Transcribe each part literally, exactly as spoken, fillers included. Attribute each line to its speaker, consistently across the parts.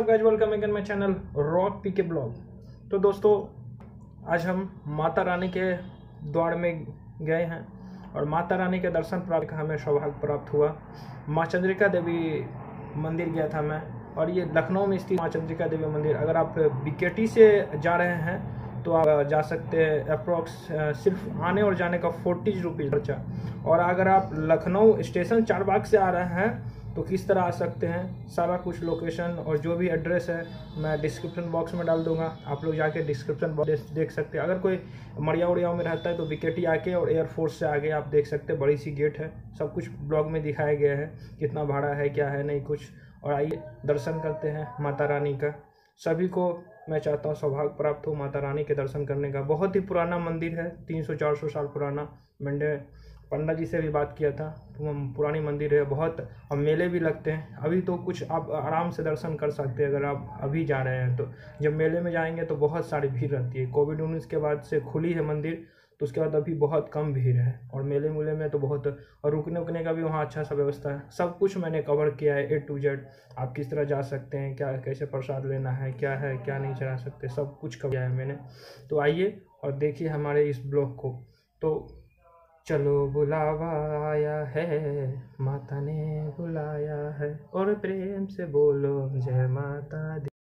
Speaker 1: Guys, welcome again my channel rock PK blog. तो दोस्तों, आज हम माता रानी के द्वार में गए हैं और माता रानी के दर्शन प्राप्त हमें सौभाग्य प्राप्त हुआ। माँ चंद्रिका देवी मंदिर गया था मैं, और ये लखनऊ में स्थित माँ चंद्रिका देवी मंदिर। अगर आप बीकेटी से जा रहे हैं तो आप जा सकते हैं। अप्रोक्स सिर्फ आने और जाने का फोर्टी रुपीज़ खर्चा। और अगर आप लखनऊ स्टेशन चारबाग से आ रहे हैं तो किस तरह आ सकते हैं, सारा कुछ लोकेशन और जो भी एड्रेस है मैं डिस्क्रिप्शन बॉक्स में डाल दूंगा। आप लोग जाके डिस्क्रिप्शन बॉक्स देख सकते हैं। अगर कोई मरिया उड़िया में रहता है तो बीकेटी आके और एयरफोर्स से आगे आप देख सकते हैं, बड़ी सी गेट है। सब कुछ ब्लॉग में दिखाया गया है, कितना भाड़ा है, क्या है, नहीं कुछ। और आइए दर्शन करते हैं माता रानी का। सभी को मैं चाहता हूँ सौभाग्य प्राप्त हो माता रानी के दर्शन करने का। बहुत ही पुराना मंदिर है, तीन सौ चार सौ साल पुराना। मैंने पंडा जी से भी बात किया था, पुरानी मंदिर है बहुत, और मेले भी लगते हैं। अभी तो कुछ आप आराम से दर्शन कर सकते हैं अगर आप अभी जा रहे हैं तो। जब मेले में जाएंगे तो बहुत सारी भीड़ रहती है। कोविड उन्नीस के बाद से खुली है मंदिर, तो उसके बाद अभी बहुत कम भीड़ है। और मेले मूले में तो बहुत, और रुकने उकने का भी वहाँ अच्छा सा व्यवस्था है। सब कुछ मैंने कवर किया है, ए टू जेड। आप किस तरह जा सकते हैं, क्या कैसे प्रसाद लेना है, क्या है क्या नहीं चढ़ा सकते, सब कुछ कवर किया है मैंने। तो आइए और देखिए हमारे इस ब्लॉग को। तो चलो बुलावा आया है, माता ने बुलाया है, और प्रेम से बोलो जय माता दी।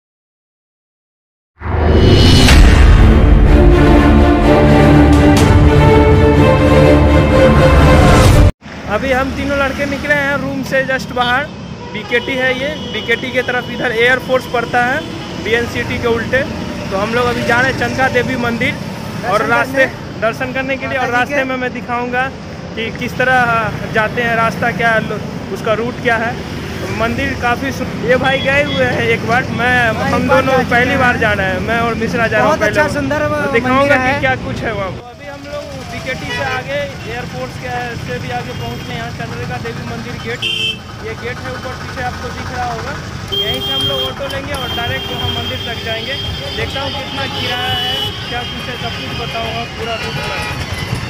Speaker 1: अभी हम तीनों लड़के निकले हैं रूम से जस्ट बाहर। बीकेटी है ये, बीकेटी के तरफ इधर एयरफोर्स पड़ता है, बीएनसीटी के उल्टे। तो हम लोग अभी जा रहे हैं चंद्रिका देवी मंदिर और रास्ते दर्शन करने के लिए। और रास्ते में मैं दिखाऊंगा कि किस तरह जाते हैं, रास्ता क्या है, उसका रूट क्या है। मंदिर काफ़ी, ये भाई गए हुए हैं एक बार, मैं हम दोनों पहली बार जा रहे हैं। मैं और मिश्रा जा रहा हूँ पहले। सुंदर दिखाऊंगा कि क्या कुछ है वहाँ। तो अभी हम लोग बीकेटी से आगे एयरपोर्ट के से भी आगे पहुँचने यहाँ चंद्रिका देवी मंदिर गेट, ये गेट है ऊपर पीछे आपको दिख रहा होगा। यहीं से हम लोग ऑटो लेंगे और डायरेक्ट वहाँ मंदिर तक जाएंगे। देखता हूँ कितना किराया है, क्या कुछ है, सब कुछ बताऊँगा पूरा रूट में।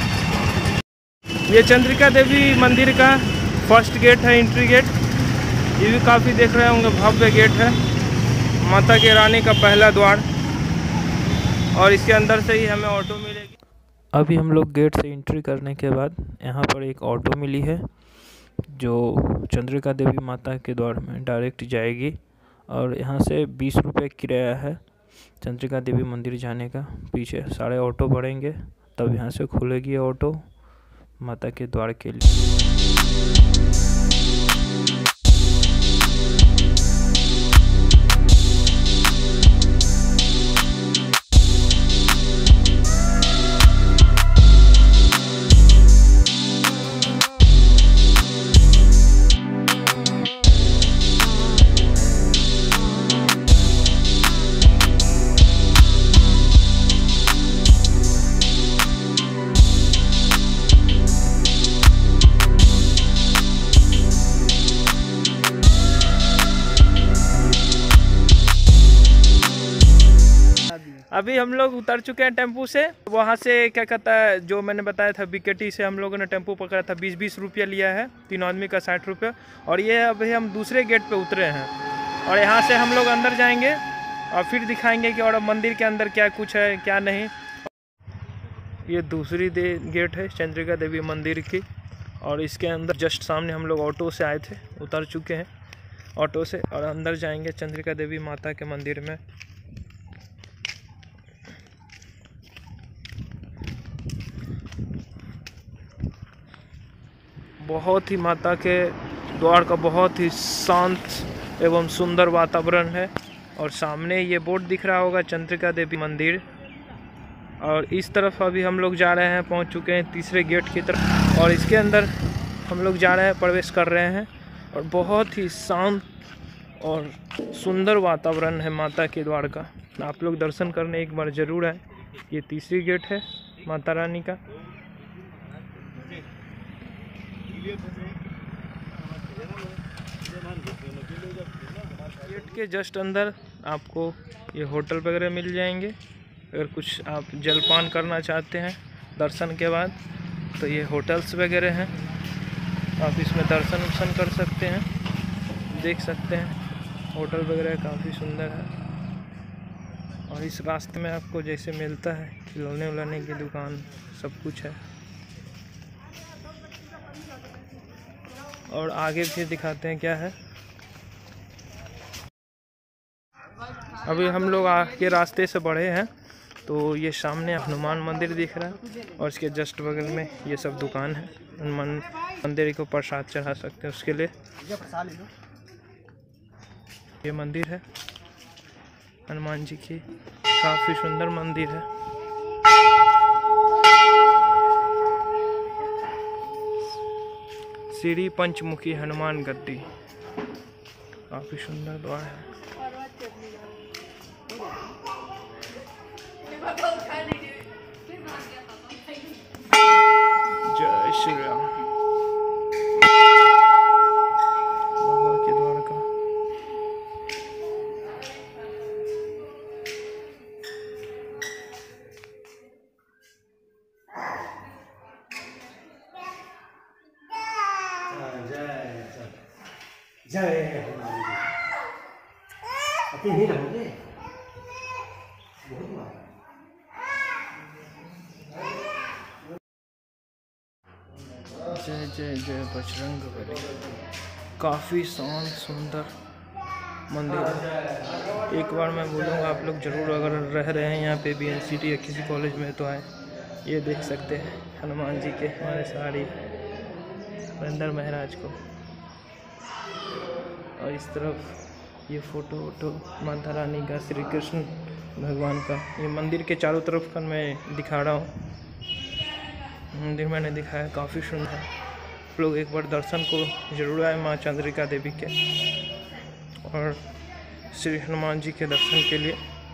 Speaker 1: ये चंद्रिका देवी मंदिर का फर्स्ट गेट है, एंट्री गेट। ये भी काफ़ी देख रहे होंगे, भव्य गेट है, माता के रानी का पहला द्वार। और इसके अंदर से ही हमें ऑटो मिलेगी।
Speaker 2: अभी हम लोग गेट से एंट्री करने के बाद यहाँ पर एक ऑटो मिली है जो चंद्रिका देवी माता के द्वार में डायरेक्ट जाएगी। और यहाँ से बीस रुपये किराया है चंद्रिका देवी मंदिर जाने का। पीछे सारे ऑटो भरेंगे तब यहाँ से खुलेगी ऑटो माता के द्वार के लिए।
Speaker 1: अभी हम लोग उतर चुके हैं टेम्पू से। वहाँ से क्या कहता है, जो मैंने बताया था बीकेटी से हम लोगों ने टेम्पू पकड़ा था, बीस बीस रुपया लिया है, तीन आदमी का साठ रुपये। और ये अभी हम दूसरे गेट पे उतरे हैं और यहाँ से हम लोग अंदर जाएंगे और फिर दिखाएंगे कि और मंदिर के अंदर क्या कुछ है क्या नहीं। ये दूसरी गेट है चंद्रिका देवी मंदिर की, और इसके अंदर जस्ट सामने हम लोग ऑटो से आए थे, उतर चुके हैं ऑटो से और अंदर जाएंगे चंद्रिका देवी माता के मंदिर में। बहुत ही माता के द्वार का बहुत ही शांत एवं सुंदर वातावरण है। और सामने ये बोर्ड दिख रहा होगा चंद्रिका देवी मंदिर। और इस तरफ अभी हम लोग जा रहे हैं, पहुंच चुके हैं तीसरे गेट की तरफ, और इसके अंदर हम लोग जा रहे हैं, प्रवेश कर रहे हैं। और बहुत ही शांत और सुंदर वातावरण है माता के द्वार का। आप लोग दर्शन करने एक बार ज़रूर आए। ये तीसरी गेट है माता रानी का। गेट के जस्ट अंदर आपको ये होटल वगैरह मिल जाएंगे। अगर कुछ आप जलपान करना चाहते हैं दर्शन के बाद तो ये होटल्स वगैरह हैं, आप इसमें दर्शन वर्शन कर सकते हैं, देख सकते हैं। होटल वगैरह काफ़ी सुंदर है। और इस रास्ते में आपको जैसे मिलता है खिलौने उलौने की दुकान सब कुछ है। और आगे फिर दिखाते हैं क्या है। अभी हम लोग आगे रास्ते से बढ़े हैं तो ये सामने हनुमान मंदिर दिख रहा है और इसके जस्ट बगल में ये सब दुकान है। हनुमान मंदिर को प्रसाद चढ़ा सकते हैं उसके लिए। ये मंदिर है हनुमान जी की, काफ़ी सुंदर मंदिर है। श्री पंचमुखी हनुमान गद्दी, काफ़ी सुंदर द्वार है। जय श्री राम। बाबा के द्वार का
Speaker 3: जय हनुमान जी। अति ही रहोगे बहुत बार।
Speaker 1: जय जय जय बजरंगबली। काफ़ी शांत सुंदर मंदिर है। एक बार मैं बोलूँगा आप लोग ज़रूर अगर रह रहे हैं यहाँ पे बी एन सी टी या किसी कॉलेज में तो आए। ये देख सकते हैं हनुमान जी के हमारे साड़ी सुरेंद्र महाराज को। और इस तरफ ये फ़ोटो वोटो माता रानी का, श्री कृष्ण भगवान का। ये मंदिर के चारों तरफ का मैं दिखा रहा हूँ। मंदिर मैंने दिखाया काफ़ी सुंदर है। आप लोग एक बार दर्शन को जरूर आए माँ चंद्रिका देवी के और श्री हनुमान जी के दर्शन के लिए।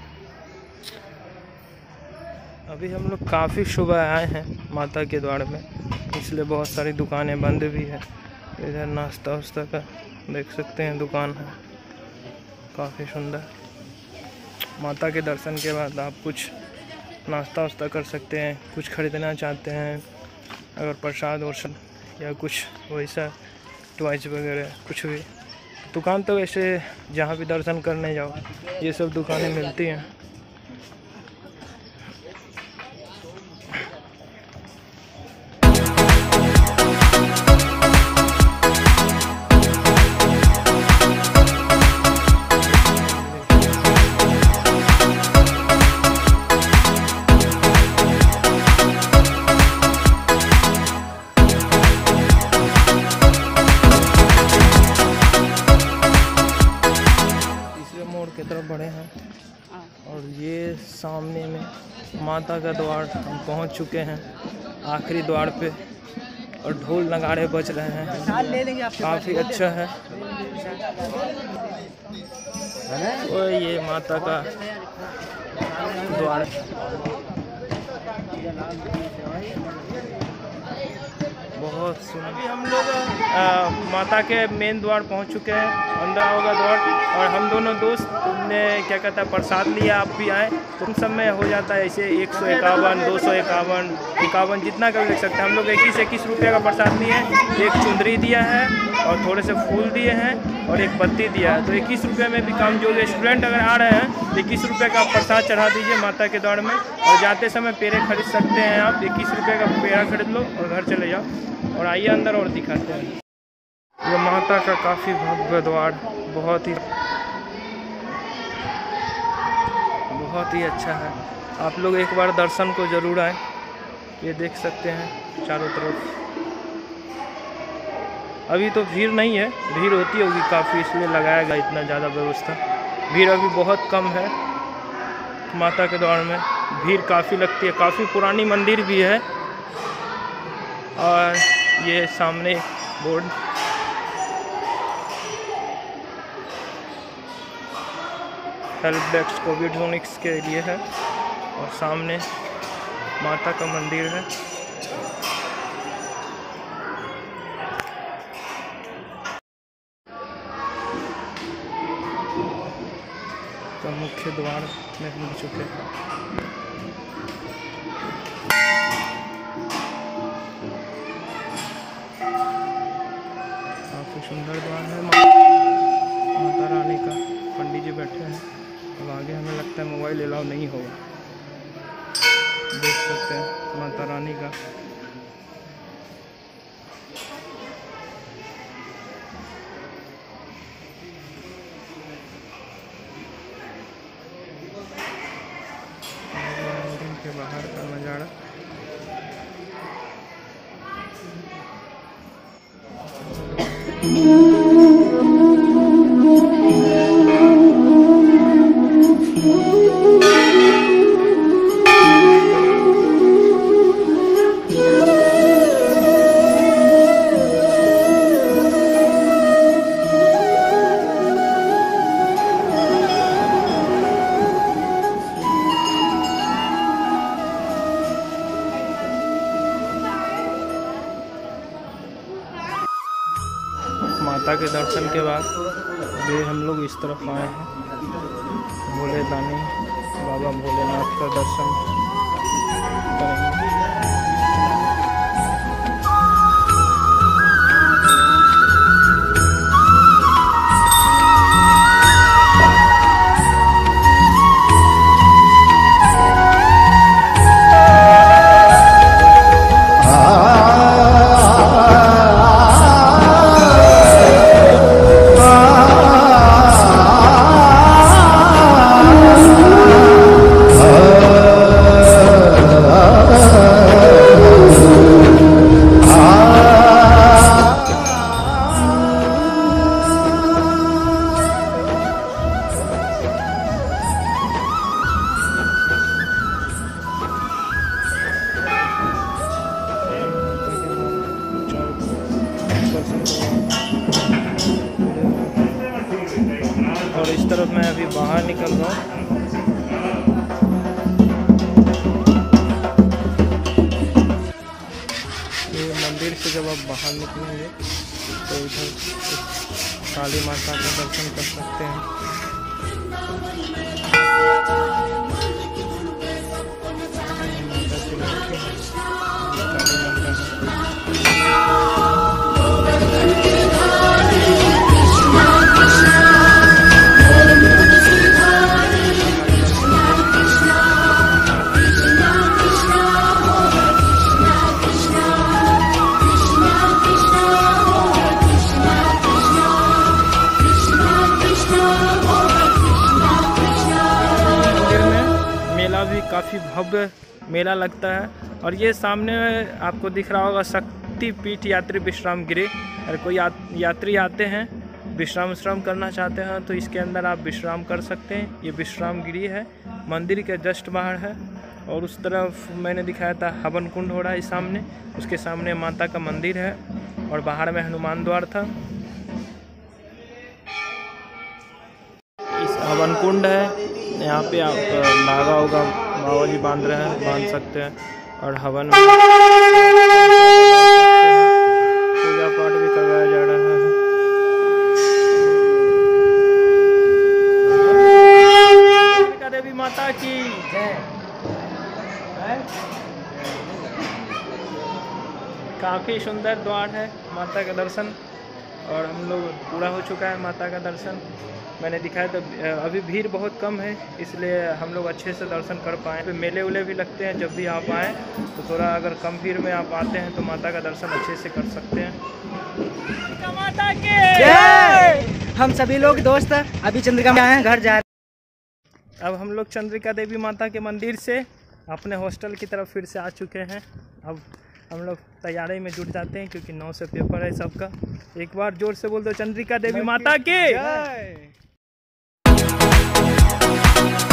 Speaker 1: अभी हम लोग काफ़ी सुबह आए हैं माता के द्वार में, इसलिए बहुत सारी दुकानें बंद भी है। इधर नाश्ता वास्ता का देख सकते हैं दुकान है, काफ़ी सुंदर। माता के दर्शन के बाद आप कुछ नाश्ता वास्ता कर सकते हैं, कुछ ख़रीदना चाहते हैं अगर प्रसाद वर्षद या कुछ वैसा टॉयज वगैरह कुछ भी। दुकान तो वैसे जहाँ भी दर्शन करने जाओ ये सब दुकानें मिलती हैं। की तरफ बढ़े हैं और ये सामने में माता का द्वार हम पहुंच चुके हैं, आखिरी द्वार पे। और ढोल नगाड़े बज रहे हैं, काफ़ी अच्छा है। और ये माता का द्वार बहुत सुंदर। अभी हम लोग आ, माता के मेन द्वार पहुंच चुके हैं, अंदर होगा द्वार। और हम दोनों दोस्त ने क्या कहता है प्रसाद लिया, आप भी आए तो उन सब में हो जाता है ऐसे एक सौ इक्यावन दो सौ इक्यावन इक्यावन जितना का भी ले सकते हैं। हम लोग इक्कीस इक्कीस रुपये का प्रसाद लिए हैं। एक चुंदरी दिया है और थोड़े से फूल दिए हैं और एक पत्ती दिया है। तो इक्कीस रुपये में भी काम, जो स्टूडेंट अगर आ रहे हैं तो इक्कीस रुपये का प्रसाद चढ़ा दीजिए माता के द्वार में। और जाते समय पेड़े खरीद सकते हैं आप, इक्कीस रुपये का पेड़ा खरीद लो और घर चले जाओ। और आइए अंदर और दिखाते हैं। ये माता का काफ़ी भव्य द्वार, बहुत ही बहुत ही अच्छा है। आप लोग एक बार दर्शन को ज़रूर आए। ये देख सकते हैं चारों तरफ। अभी तो भीड़ नहीं है, भीड़ होती होगी काफ़ी, इसलिए लगाया गया इतना ज़्यादा व्यवस्था। भीड़ अभी बहुत कम है माता के द्वार में, भीड़ काफ़ी लगती है। काफ़ी पुरानी मंदिर भी है। और ये सामने बोर्ड हेल्प डेस्क कोविड जोनिक्स के लिए है। और सामने माता का मंदिर है। तो मुख्य द्वार में हम चुके हैं। काफ़ी सुंदर द्वार है माता रानी का। पंडित जी बैठे हैं। अब आगे हमें लगता है मोबाइल अलाउ नहीं होगा। देख सकते हैं माता रानी का मंदिर के बाहर का नज़ारा। माता के दर्शन के बाद भी हम लोग इस तरफ आए हैं। भोले दानी बाबा भोलेनाथ का दर्शन करेंगे। और इस तरफ मैं अभी बाहर निकल रहा हूँ। ये मंदिर से जब आप बाहर निकलेंगे तो इधर काली माता का दर्शन कर सकते हैं। भी काफ़ी भव्य मेला लगता है। और ये सामने आपको दिख रहा होगा शक्तिपीठ यात्री विश्राम गृह। अगर कोई या, यात्री आते हैं विश्राम विश्राम करना चाहते हैं तो इसके अंदर आप विश्राम कर सकते हैं। ये विश्राम गृह है, मंदिर के जस्ट बाहर है। और उस तरफ मैंने दिखाया था हवन कुंड हो रहा है सामने, उसके सामने माता का मंदिर है और बाहर में हनुमान द्वार था। इस हवन कुंड है, यहाँ पे आप नागा होगा बाबा जी बांध रहे हैं, बांध सकते हैं। और हवन पूजा पाठ भी करवाया जा रहा है। चंद्रिका देवी माता की जय। काफ़ी सुंदर द्वार है माता का दर्शन, और हम लोग पूरा हो चुका है माता का दर्शन। मैंने दिखाया तो अभी भीड़ बहुत कम है, इसलिए हम लोग अच्छे से दर्शन कर पाए। फिर मेले उले भी लगते हैं, जब भी आप आएँ तो थोड़ा अगर कम भीड़ में आप आते हैं तो माता का दर्शन अच्छे से कर सकते हैं। माता के
Speaker 4: जय। हम सभी लोग दोस्त अभी चंद्रिका में आए हैं, घर जा रहे हैं।
Speaker 1: अब हम लोग चंद्रिका देवी माता के मंदिर से अपने हॉस्टल की तरफ फिर से आ चुके हैं। अब हम लोग तैयारी में जुट जाते हैं क्योंकि नौ से पेपर है सबका। एक बार जोर से बोल दो, चंद्रिका देवी माता की जय।